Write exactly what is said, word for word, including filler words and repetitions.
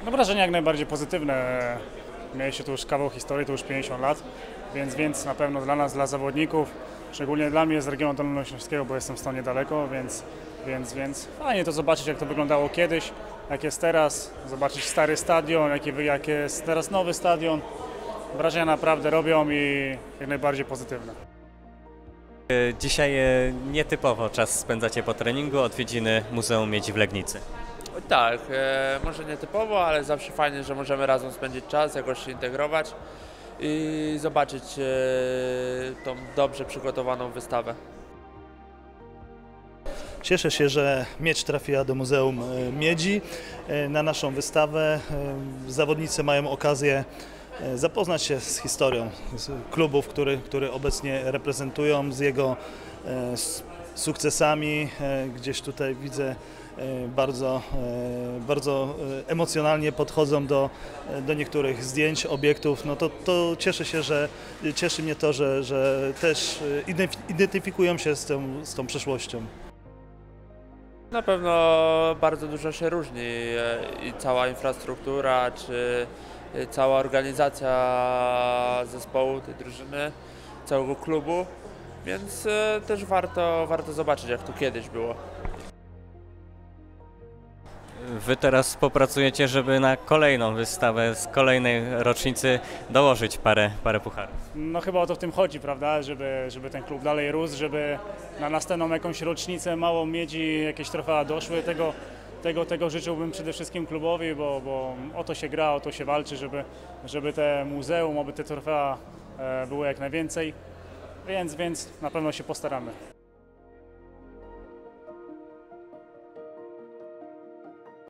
No wrażenia jak najbardziej pozytywne. Mieliście tu już kawał historii, to już pięćdziesiąt lat, więc, więc na pewno dla nas, dla zawodników, szczególnie dla mnie z regionu dolnośląskiego, bo jestem stąd niedaleko, więc, więc, więc fajnie to zobaczyć, jak to wyglądało kiedyś, jak jest teraz, zobaczyć stary stadion, jak, jak jest teraz nowy stadion. Wrażenia naprawdę robią i jak najbardziej pozytywne. Dzisiaj e, nietypowo czas spędzacie po treningu, odwiedziny Muzeum Miedzi w Legnicy. Tak, e, może nietypowo, ale zawsze fajnie, że możemy razem spędzić czas, jakoś się integrować i zobaczyć e, tą dobrze przygotowaną wystawę. Cieszę się, że miedź trafiła do Muzeum Miedzi na naszą wystawę. Zawodnicy mają okazję zapoznać się z historią z klubów, który, który obecnie reprezentują, z jego sukcesami. Gdzieś tutaj widzę bardzo, bardzo emocjonalnie podchodzą do, do niektórych zdjęć, obiektów. No to, to cieszę się, że cieszy mnie to, że, że też identyfikują się z tą, z tą przeszłością. Na pewno bardzo dużo się różni i cała infrastruktura, czy cała organizacja zespołu, tej drużyny, całego klubu, więc też warto, warto zobaczyć, jak to kiedyś było. Wy teraz popracujecie, żeby na kolejną wystawę z kolejnej rocznicy dołożyć parę, parę pucharów. No chyba o to w tym chodzi, prawda, żeby, żeby ten klub dalej rósł, żeby na następną jakąś rocznicę małą Miedzi jakieś trofea doszły. Tego, tego, tego życzyłbym przede wszystkim klubowi, bo, bo o to się gra, o to się walczy, żeby, żeby te muzeum, aby te trofea były jak najwięcej, więc, więc na pewno się postaramy.